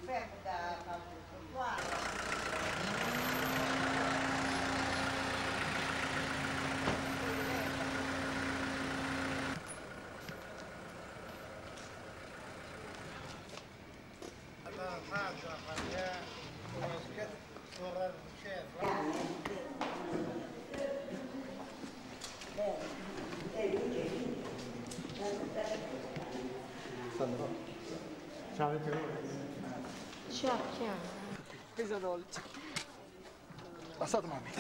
Ciao, avete voi? Ciao, ciao. Pesa dolce. Passate mamma.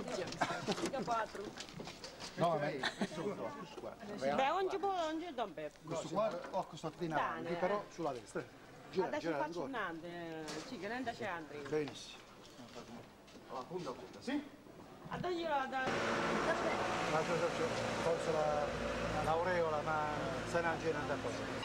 No, vabbè, questo qua. Beh, non c'è Don Peppo. Questo qua ho questo di avanti, però sulla destra. Gira, Adesso gira faccio un ancora. ante, sì, che non c'è Andrea. Benissimo. Alla punta, Sì? Adagliela da... Ma forse l'aureola, ma se non c'è niente a fare.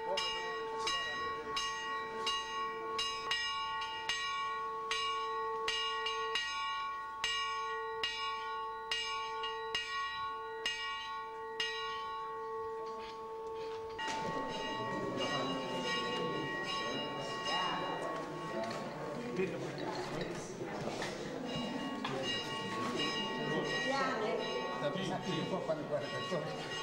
Sì, può fare guarda persone.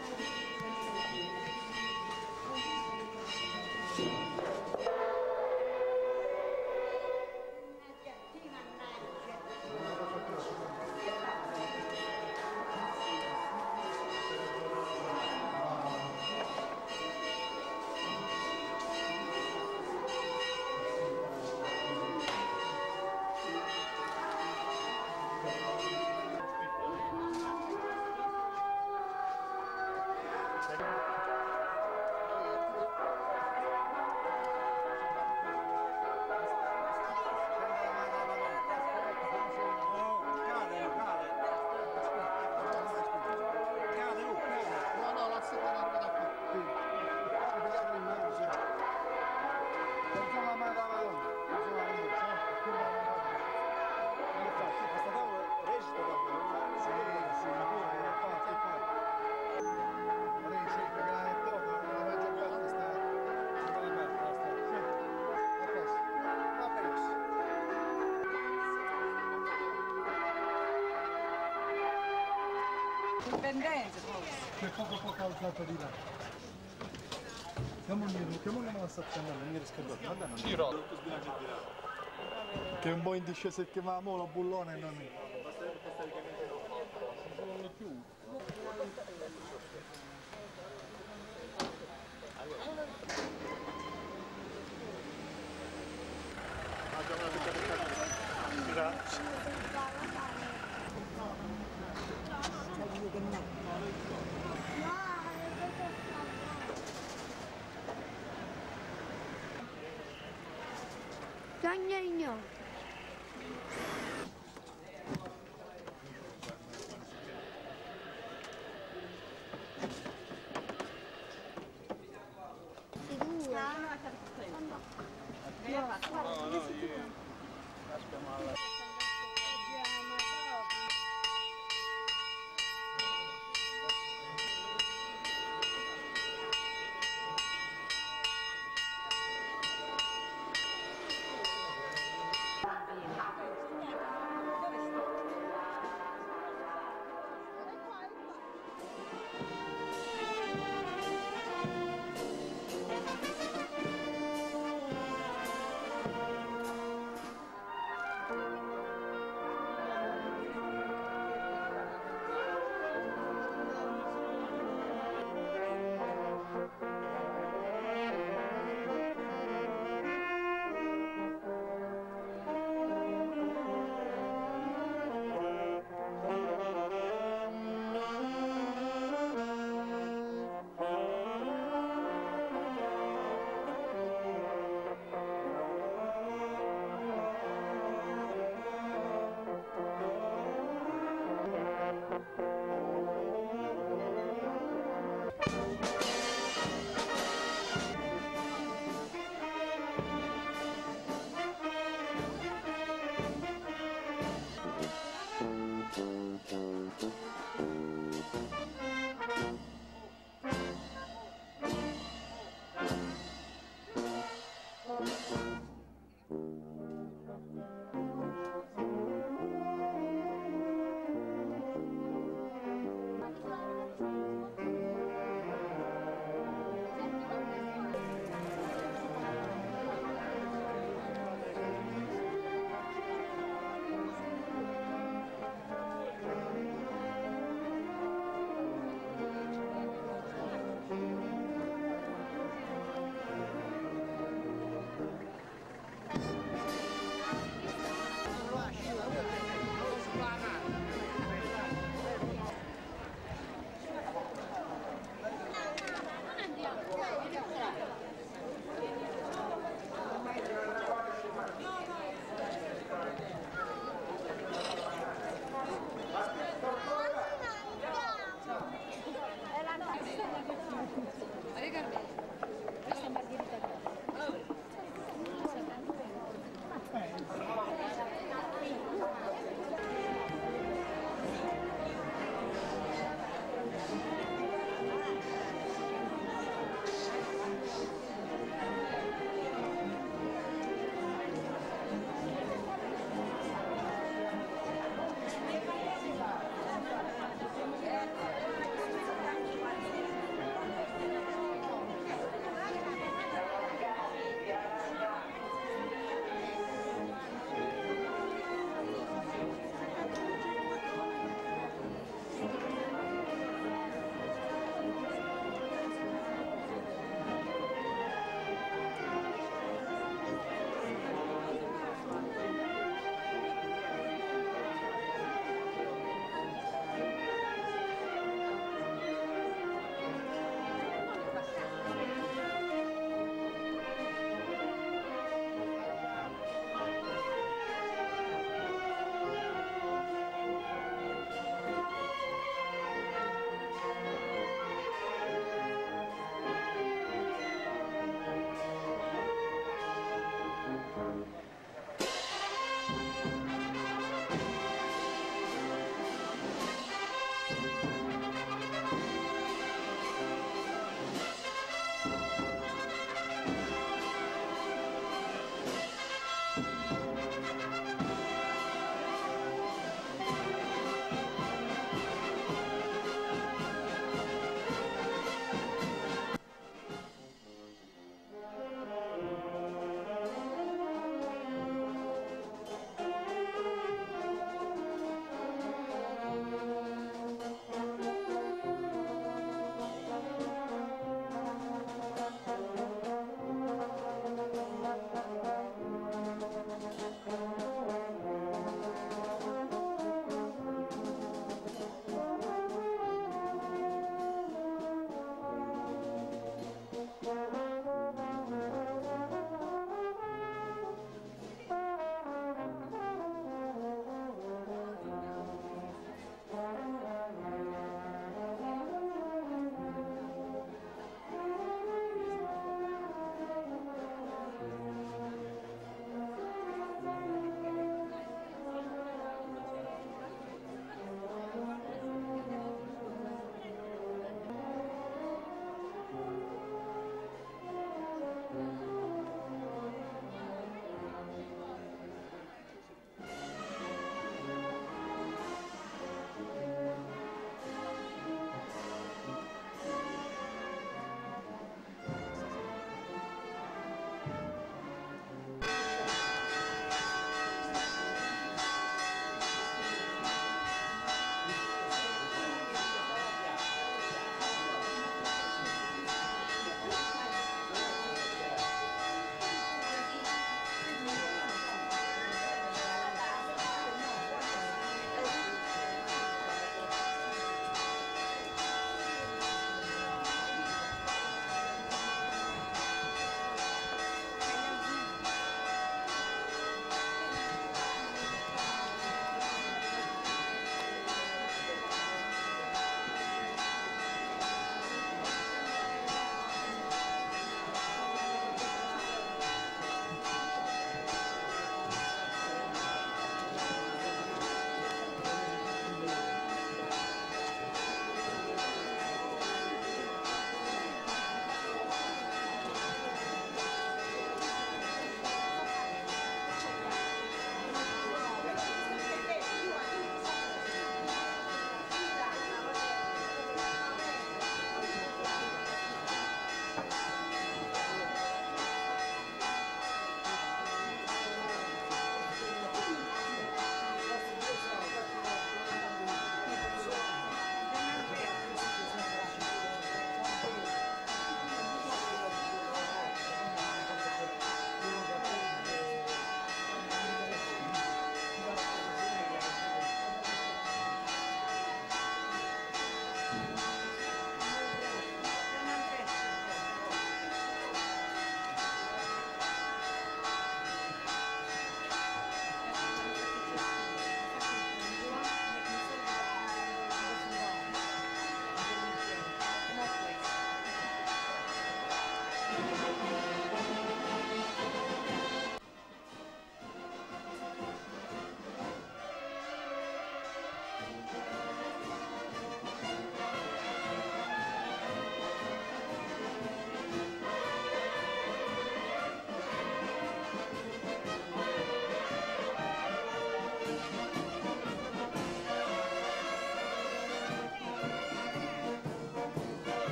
Dipendenza, C'è poco alzato di là. Chiamiamo la stazione, non mi riscaldate. Vabbè, non Giro. che è un po' in discesa che chiamavamo la bullone e non... Grazie. Cagnagno.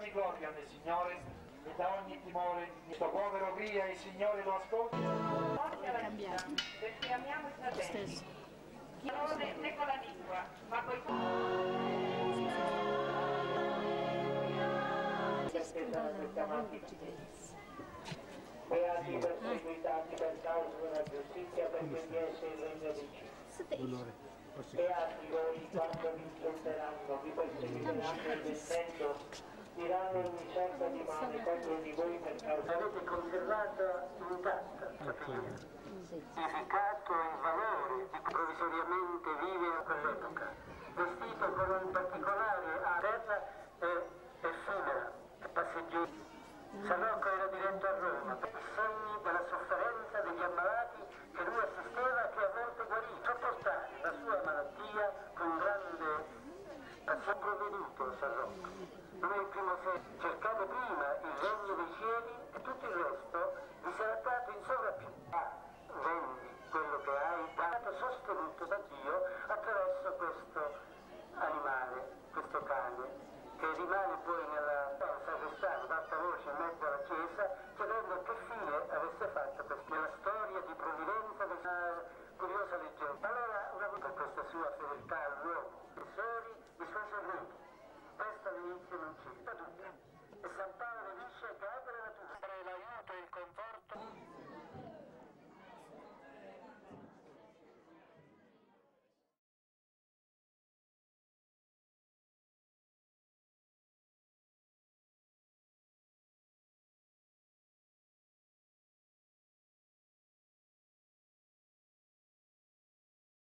di gloria nel Signore e da ogni timore. Questo povero grida, il Signore lo ascolta. Perché amiamo i fratelli, non né con la lingua, ma coi Beati perseguitati per causa della giustizia, perché di essi il regno dei cieli. Beati voi quando vi insulteranno, vi perseguiteranno investendo, diranno ogni sorta di male contro di voi per causa. Avete conservata intatta la fede, significato e valore di provvisoriamente vive a quell'epoca, vestito con un particolare a terra effimera, passeggeri. Salocco era diretto a Roma per i segni della sofferenza degli ammalati che lui assisteva e che a volte guarì, sopportare la sua malattia con grande passione. Provveduto Salocco. Lui il primo cercate prima il regno dei cieli e tutto il resto vi sarà dato in sovrappiù. Vendi quello che hai, dato sostenuto da Dio attraverso questo animale, questo cane, che rimane poi